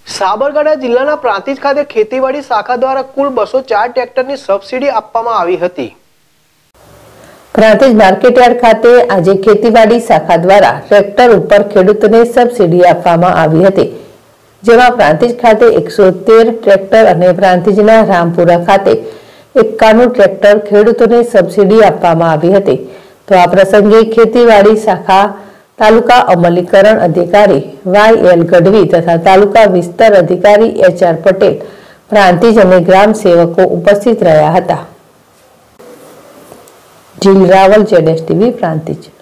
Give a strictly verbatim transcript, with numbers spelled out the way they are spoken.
સાબરકાંઠા જિલ્લાના પ્રાંતિજ ખાતે ખેતીવાડી શાખા દ્વારા કુલ બસો ચાર ટ્રેક્ટરની સબસિડી આપવામાં આવી હતી। પ્રાંતિજ માર્કેટયાર્ડ ખાતે આજે ખેતીવાડી શાખા દ્વારા ટ્રેક્ટર ઉપર ખેડૂતોને સબસિડી આપવામાં આવી હતી, જેમાં પ્રાંતિજ ખાતે એકસો તેર ટ્રેક્ટર અને પ્રાંતિજના રામપુરા ખાતે એકાણું ટ્રેક્ટર ખેડૂતોને સબસિડી આપવામાં આવી હતી। તો આ પ્રસંગે ખેતીવાડી શાખા તાલુકા અમલીકરણ અધિકારી વાય એલ ગઢવી તથા તાલુકા વિસ્તર અધિકારી એચ આર પટેલ, પ્રાંતિજ અને ગ્રામ સેવકો ઉપસ્થિત રહ્યા હતા। Jeel Raval, Z S TV, Prantij.